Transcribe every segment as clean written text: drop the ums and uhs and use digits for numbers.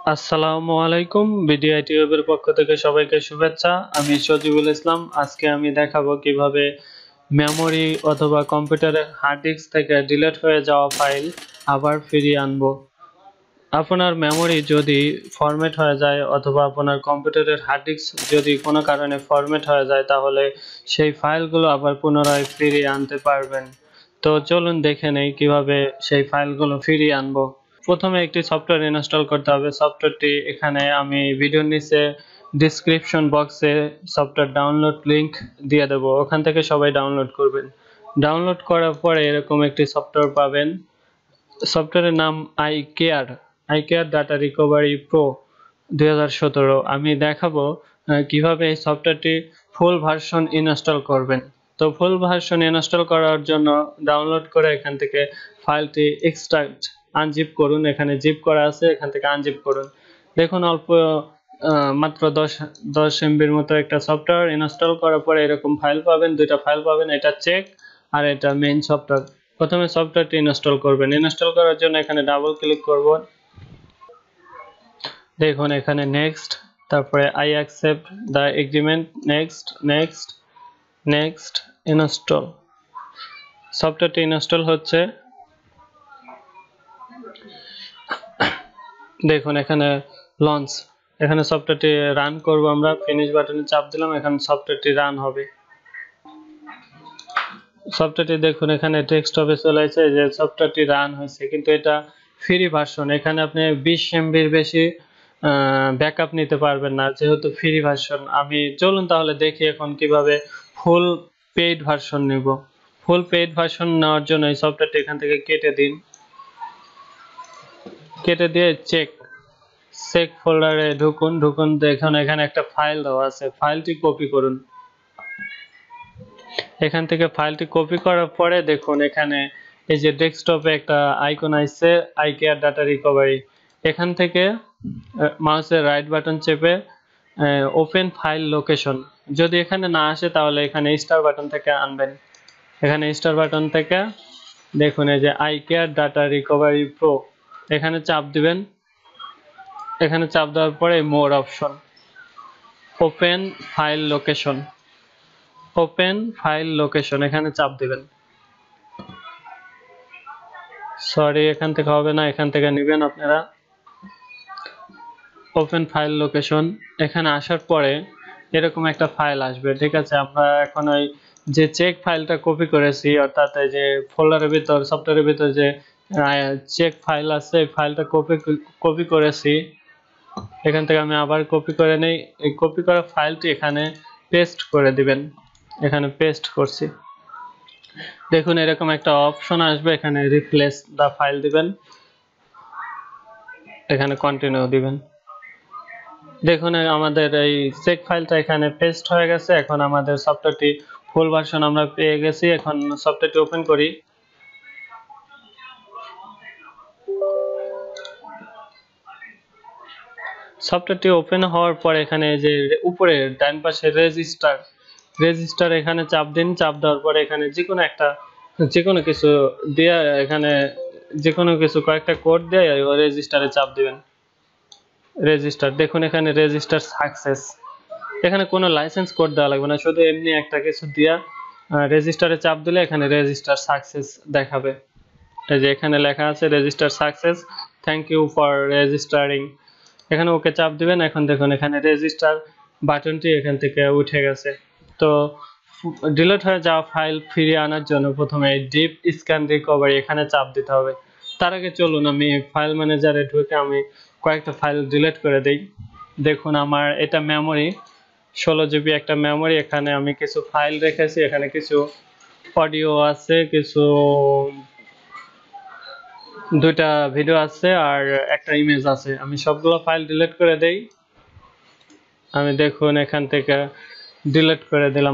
আসসালামু আলাইকুম ভিডিও টিউবের পক্ষ থেকে সবাইকে শুভেচ্ছা। আমি সজিবুল ইসলাম। আজকে আমি দেখাবো কিভাবে মেমরি অথবা কম্পিউটারের হার্ড ডিস্ক থেকে ডিলিট হয়ে যাওয়া ফাইল আবার ফিরিয়ে আনবো। আপনার মেমরি যদি ফরম্যাট হয়ে যায় অথবা আপনার কম্পিউটারের হার্ড ডিস্ক যদি কোনো কারণে ফরম্যাট হয়ে যায়, তাহলে সেই ফাইলগুলো আবার পুনরায় ফিরিয়ে আনতে পারবেন। তো চলুন দেখে নেই কিভাবে সেই ফাইলগুলো ফিরিয়ে আনবো। প্রথমে একটি সফটওয়্যার ইনস্টল করতে হবে। সফটওয়্যারটি এখানে আমি ভিডিওর নিচে ডেসক্রিপশন বক্সে সফটওয়্যার ডাউনলোড লিংক দিয়ে দেব, ওখান থেকে সবাই ডাউনলোড করবেন। ডাউনলোড করার পরে এরকম একটি সফটওয়্যার পাবেন। সফটওয়্যারের নাম iCare ডাটা রিকভারি প্রো 2017। আমি দেখাবো কিভাবে এই সফটওয়্যারটি ফুল ভার্সন ইনস্টল করবেন। তো ফুল ভার্সন ইনস্টল করার জন্য ডাউনলোড করে এখান থেকে ফাইলটি এক্সট্রাক্ট আনজিপ করুন। এখানে জিপ করা আছে, এখান থেকে আনজিপ করুন। দেখুন অল্প মাত্র 10 MBর মতো একটা সফটওয়্যার ইনস্টল করার পরে এরকম ফাইল পাবেন, দুইটা ফাইল পাবেন, এটা চেক আর এটা মেইন সফটওয়্যার। প্রথমে সফটওয়্যারটি ইনস্টল করবেন। ইনস্টল করার জন্য এখানে ডাবল ক্লিক করব। দেখুন এখানে নেক্সট, তারপরে I accept the agreement, next next next, install. সফটওয়্যারটি ইনস্টল হচ্ছে। দেখুন এখানে লঞ্চ, এখানে সফটওয়্যারটি রান করব আমরা। ফিনিশ বাটনে চাপ দিলাম, এখন সফটওয়্যারটি রান হবে। সফটওয়্যারটি দেখুন এখানে ডেস্কটপে চলে আসছে যে সফটওয়্যারটি রান হয়েছে, কিন্তু এটা ফ্রি ভার্সন। এখানে আপনি 20 MBর বেশি ব্যাকআপ নিতে পারবেন না, যেহেতু ফ্রি ভার্সন। চলুন তাহলে দেখি এখন কিভাবে ফুল পেইড ভার্সন নেব। ফুল পেইড ভার্সন নেওয়ার জন্য এই সফটওয়্যারটি এখান থেকে কেটে দিন। কেটে দিয়ে চেক ফোল্ডারে ঢুকুন। দেখুন এখানে একটা ফাইল দেওয়া আছে, ফাইলটি কপি করুন। এখান থেকে ফাইলটি কপি করার পরে দেখুন এখানে এই যে ডেস্কটপে একটা আইকন আসছে, iCare ডাটা রিকভারি। এখান থেকে মাউসের রাইট বাটন চেপে ওপেন ফাইল লোকেশন, যদি এখানে না আসে তাহলে এখানে স্টার বাটন থেকে আনবেন। এখানে স্টার বাটন থেকে দেখুন এই যে iCare ডাটা রিকভারি প্রো, এখানে চাপ দিবেন। এখানে চাপ দেওয়ার পরে more option, open file location, এখানে চাপ দিবেন। সরি, এখান থেকে হবে না, এখান থেকে নেবেন আপনারা। ওপেন ফাইল লোকেশন, এখানে আসার পরে এরকম একটা ফাইল আসবে, ঠিক আছে। আমরা এখন ওই যে চেক ফাইলটা কপি করেছি, অর্থাৎ এই যে ফোল্ডারের ভিতর সফটওয়্যারের ভিতর যে চেক ফাইল আছে, এই ফাইলটা কপি করেছি। এখান থেকে আমি আবার কপি করে নেই। এই কপি করা ফাইলটি এখানে পেস্ট করে দিবেন। এখানে পেস্ট করছি। দেখুন এরকম একটা অপশন আসবে, এখানে রিপ্লেস দা ফাইল দিবেন, এখানে কন্টিনিউ দিবেন। দেখুন আমাদের এই চেক ফাইলটা এখানে পেস্ট হয়ে গেছে। এখন আমাদের সফটওয়্যারটি ফুল ভার্সন আমরা পেয়ে গেছি। এখন সফটওয়্যারটি ওপেন করি। সফটওয়্যারটি ওপেন হওয়ার পর এখানে যে উপরে ডান পাশে রেজিস্টার এখানে চাপ দিন। চাপ দেওয়ার পরে এখানে যে কোনো কিছু দিয়ে, এখানে যে কোনো কিছু কয়েকটা কোড দিয়ে রেজিস্টারে চাপ দিবেন। রেজিস্টার, দেখুন এখানে রেজিস্টার সাকসেস। এখানে কোনো লাইসেন্স কোড দেওয়া লাগবে না, শুধু এমনি একটা কিছু দিয়া রেজিস্টারে চাপ দিলে এখানে রেজিস্টার সাকসেস দেখাবে। এই যে এখানে লেখা আছে register success, thank you for registering. এখানে ওকে চাপ দিবেন। এখন দেখুন এখানে রেজিস্টার বাটনটি এখান থেকে উঠে গেছে। তো ডিলিট হয়ে যাওয়া ফাইল ফিরিয়ে আনার জন্য প্রথমে ডিপ স্ক্যান রিকভারি এখানে চাপ দিতে হবে। তার আগে চলুন আমি ফাইল ম্যানেজারে ঢুকে আমি কয়েকটা ফাইল ডিলিট করে দেই। দেখুন আমার এটা মেমোরি, 16 GB একটা মেমোরি। এখানে আমি কিছু ফাইল রেখেছি, এখানে কিছু অডিও আছে, কিছু দুইটা ভিডিও আছে আর একটা ইমেজ আছে। আমি সবগুলো ফাইল ডিলিট করে দেই। আমি দেখুন এখান থেকে ডিলিট করে দিলাম।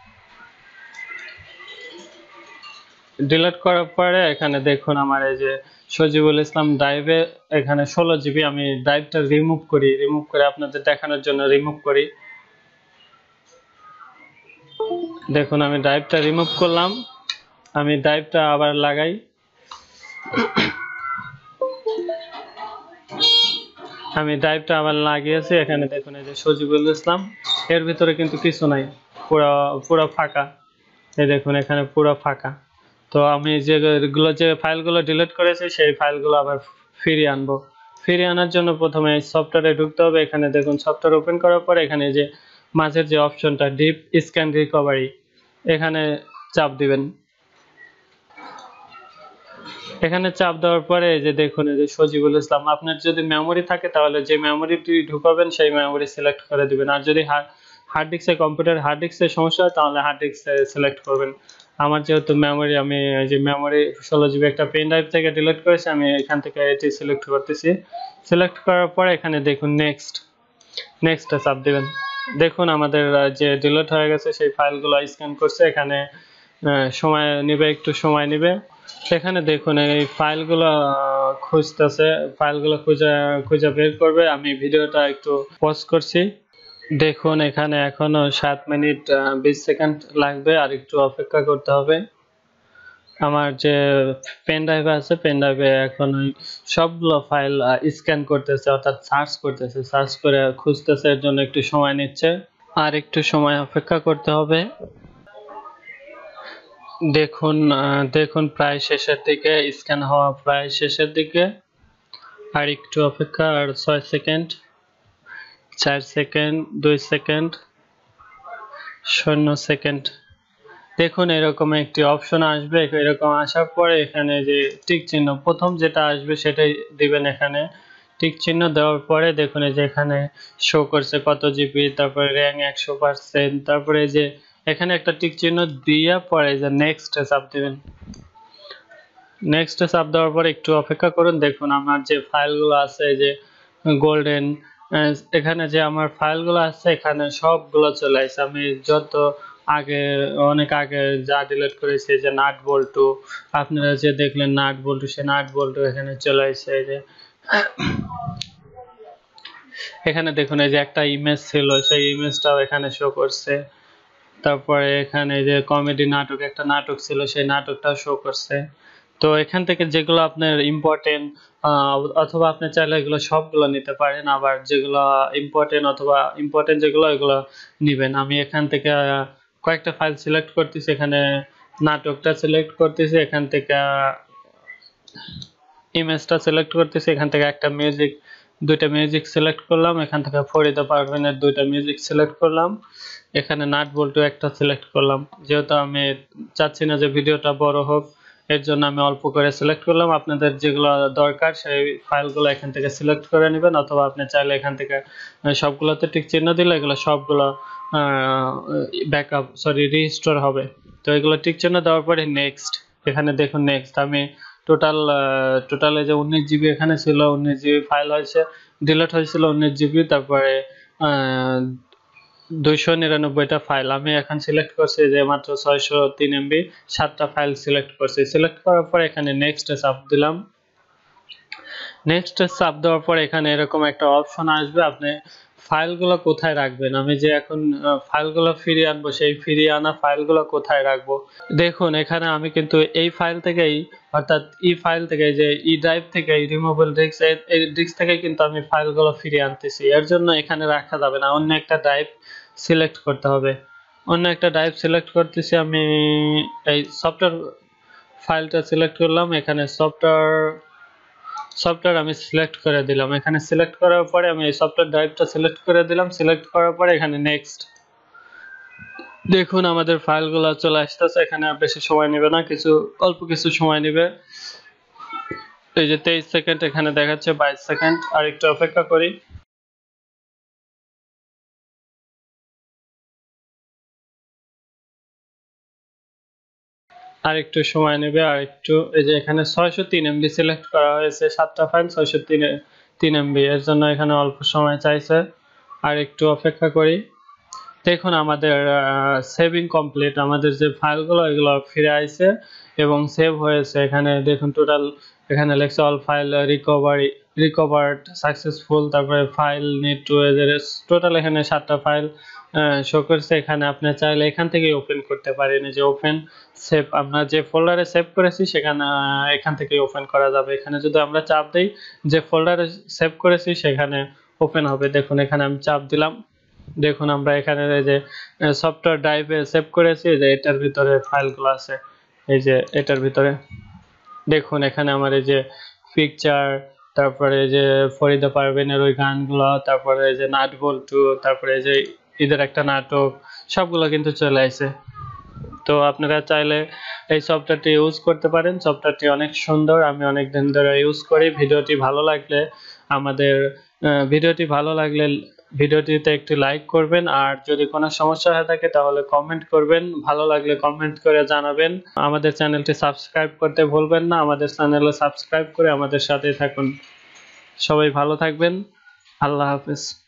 ডিলিট করার পরে এখানে দেখুন আমার এই যে সজিবুল ইসলাম ড্রাইভে এখানে 16 GB। আমি ড্রাইভটা রিমুভ করে আপনাদের দেখানোর জন্য রিমুভ করি। দেখুন আমি ড্রাইভটা রিমুভ করলাম। আমি ড্রাইভটা আবার লাগাই। আমি ড্রাইভটা আবার লাগিয়েছি, এখানে দেখুন এই যে সজিবুল ইসলাম, এর ভিতরে কিন্তু কিছু নাই, পুরো পুরো ফাঁকা। এই দেখুন এখানে পুরো ফাঁকা। তো আমি যে ফাইলগুলো ডিলিট করেছি সেই ফাইলগুলো আবার ফিরিয়ে আনবো। ফিরিয়ে আনার জন্য প্রথমে সফটওয়্যারে ঢুকতে হবে। এখানে দেখুন সফটওয়্যার ওপেন করার পর এখানে যে মাঝের যে অপশনটা ডিপ স্ক্যান রিকভারি, এখানে চাপ দিবেন। এখানে চাপ দেওয়ার পরে এই যে দেখুন এই যে সজিবুল ইসলাম, আপনার যদি মেমোরি থাকে তাহলে যে মেমোরিটি ঢুকাবেন সেই মেমোরি সিলেক্ট করে দিবেন। আর যদি হার্ড ডিস্কে কম্পিউটার হার্ড ডিস্কের সমস্যা হয় তাহলে হার্ড ডিস্কে সিলেক্ট করবেন। আমার যেহেতু মেমোরি, আমি এই যে মেমোরি 16 জিবি একটা পেন ড্রাইভ থেকে ডিলিট করেছি, আমি এখান থেকে এটি সিলেক্ট করতেছি। সিলেক্ট করার পরে এখানে দেখুন নেক্সটে চাপ দিবেন। দেখুন আমাদের যে ডিলিট হয়ে গেছে সেই ফাইলগুলো স্ক্যান করছে। এখানে সময় নেবে, একটু সময় নেবে। এখানে দেখুন এই ফাইলগুলো খুঁজতেছে, ফাইলগুলো খুঁজে বের করবে। আমি ভিডিওটা একটু পজ করছি। দেখুন এখানে এখনো 7 মিনিট 20 সেকেন্ড লাগবে, আর একটু অপেক্ষা করতে হবে। আমার যে পেন ড্রাইভে আছে, পেন ড্রাইভে এখন ওই সবগুলো ফাইল স্ক্যান করতেছে, অর্থাৎ সার্চ করতেছে, সার্চ করে খুঁজতেছে, এর জন্য একটু সময় নিচ্ছে। আর একটু সময় অপেক্ষা করতে হবে। দেখুন প্রায় শেষের দিকে, স্ক্যান হওয়া প্রায় শেষের দিকে। আর একটু অপেক্ষা, আর 6 সেকেন্ড, 4 সেকেন্ড, 2 সেকেন্ড, 0 সেকেন্ড। দেখুন এরকম একটি অপশন আসবে। এরকম আসার পরে এখানে যে টিক চিহ্ন, প্রথম যেটা আসবে সেটাই দিবেন। এখানে টিক চিহ্ন দেওয়ার পরে দেখুন এই যে এখানে শো করছে কত জিবি, তারপরে র্যাম 100%, তারপরে যে এখানে একটা টিক চিহ্ন দিয়ে পরে যে নেক্সটে চাপ দিবেন। নেক্সটে চাপ দেওয়ার পরে একটু অপেক্ষা করুন। দেখুন আমার যে ফাইলগুলো আছে, যে গোল্ডেন, এখানে যে আমার ফাইলগুলো আছে এখানে সবগুলো চলে আসছে। আমি যত অনেক আগে যা ডিলিট করেছি, যে নাট বল্টু, আপনারা যে দেখলেন নাট বল্টু, সে নাট বল্টু এখানে চলে আসছে। এই যে এখানে দেখুন এই যে একটা ইমেজ ছিল, সেই ইমেজটাও এখানে শো করছে। তারপরে এখানে যে কমেডি নাটক, একটা নাটক ছিল, সেই নাটকটাও শো করছে। তো এখান থেকে যেগুলো আপনার ইম্পর্টেন্ট, অথবা আপনি চাইলে এগুলো সবগুলো নিতে পারেন, আবার যেগুলো ইম্পর্টেন্ট অথবা ইম্পর্টেন্ট যেগুলো এগুলো নেবেন। আমি এখান থেকে কয়েকটা ফাইল সিলেক্ট করতেছি, এখানে নাটকটা সিলেক্ট করতেছি, এখান থেকে ইমেজটা সিলেক্ট করতেছি, এখান থেকে দুইটা মিউজিক সিলেক্ট করলাম, এখান থেকে ফরিদা পারভিনের দুইটা মিউজিক সিলেক্ট করলাম, এখানে নাট বল্টু একটা সিলেক্ট করলাম। যেহেতু আমি চাচ্ছি না যে ভিডিওটা বড় হোক, এর জন্য আমি অল্প করে সিলেক্ট করলাম। আপনাদের যেগুলো দরকার সেই ফাইলগুলো এখান থেকে সিলেক্ট করে নেবেন, অথবা আপনি চাইলে এখান থেকে সবগুলোতে টিক চিহ্ন দিলে এগুলো সবগুলো রিস্টোর হবে। তো এগুলো টিক চিহ্ন দেওয়ার পরে নেক্সট, এখানে দেখুন নেক্সট। আমি টোটালে যে 19 জিবি এখানে ছিল, 19 জিবি ফাইল হয়েছে, ডিলিট হয়েছিল 19 জিবি, তারপরে 299টা ফাইল। আমি এখন সিলেক্ট করছি যে মাত্র 603 এমবি, 7টা ফাইল সিলেক্ট করছি। সিলেক্ট করার পর এখানে নেক্সটে চাপ দিলাম। নেক্সটে চাপ দেওয়ার পর এখানে এরকম একটা অপশন আসবে, আপনি ফাইলগুলো কোথায় রাখবেন। আমি যে এখন ফাইলগুলো ফিরিয়ে আনবো, সেই ফিরিয়ে আনা ফাইলগুলো কোথায় রাখবো। দেখুন এখানে আমি কিন্তু এই ফাইল থেকেই, অর্থাৎ ফাইল থেকে, যে ড্রাইভ থেকে, রিমুভেবল ডিস্ক, এই ডিস্ক থেকে কিন্তু আমি ফাইলগুলো ফিরিয়ে আনতেছি। এর জন্য এখানে রাখা যাবে না, অন্য একটা ড্রাইভ সিলেক্ট করতে হবে। অন্য একটা ড্রাইভ সিলেক্ট করতেছি আমি, এই সফটওয়্যার ফাইলটা সিলেক্ট করলাম। এখানে সফটওয়্যার আমি সিলেক্ট করে দিলাম। এখানে সিলেক্ট করার পরে আমি এই সফটওয়্যার ড্রাইভটা সিলেক্ট করে দিলাম। সিলেক্ট করার পরে এখানে নেক্সট। দেখুন আমাদের ফাইলগুলো চলে আসতেছে। এখানে বেশি সময় নেবে না, অল্প কিছু সময় নেবে। এই যে 23 সেকেন্ড এখানে দেখাচ্ছে, 22 সেকেন্ড। আর একটু অপেক্ষা করি। আর একটু সময় নেবে, আর একটু। এই যে এখানে 603 এমবি সিলেক্ট করা হয়েছে, 7টা ফাইল 603 এমবি, এর জন্য এখানে অল্প সময় চাইছে। আর একটু অপেক্ষা করি। দেখুন আমাদের সেভিং কমপ্লিট, আমাদের যে ফাইলগুলো এগুলো ফিরে আসছে এবং সেভ হয়েছে। এখানে দেখুন টোটাল, এখানে লেখছে অল ফাইল রিকভার্ড সাকসেসফুল, তারপরে ফাইল নিড টু এজেস। টোটাল এখানে 7টা ফাইল শো করছে এখানে আপনি চাইলে এখান থেকেই ওপেন করতে পারেন। এই যে ওপেন সেভ আমরা যে ফোল্ডারে সেভ করেছি সেখানে এখান থেকেই ওপেন করা যাবে। এখানে যদি আমরা চাপ দেই যে ফোল্ডারে সেভ করেছি সেখানে ওপেন হবে। দেখুন এখানে আমি চাপ দিলাম, দেখুন আমরা এখানে এই যে সফটওয়্যার ড্রাইভে সেভ করেছি, যে এটার ভিতরে ফাইলগুলো আছে, এই যে এটার ভিতরে দেখুন এখানে আমার এই যে পিকচার, তারপরে এই যে ফরিদা পারভীনের ওই গানগুলো, তারপরে এই যে নাট বল্টু, তারপরে এই যে ঈদের একটা নাটক, সবগুলো কিন্তু চলে আসে। তো আপনারা চাইলে এই সফটওয়্যারটি ইউজ করতে পারেন। সফটওয়্যারটি অনেক সুন্দর, আমি অনেক দিন ধরে ইউজ করি। ভিডিওটি ভালো লাগলে ভিডিওটিতে একটি লাইক করবেন, আর যদি কোনো সমস্যা হয়ে থাকে তাহলে কমেন্ট করবেন, ভালো লাগলে কমেন্ট করে জানাবেন। আমাদের চ্যানেলটি সাবস্ক্রাইব করতে ভুলবেন না, আমাদের চ্যানেলে সাবস্ক্রাইব করে আমাদের সাথেই থাকুন। সবাই ভালো থাকবেন, আল্লাহ হাফেজ।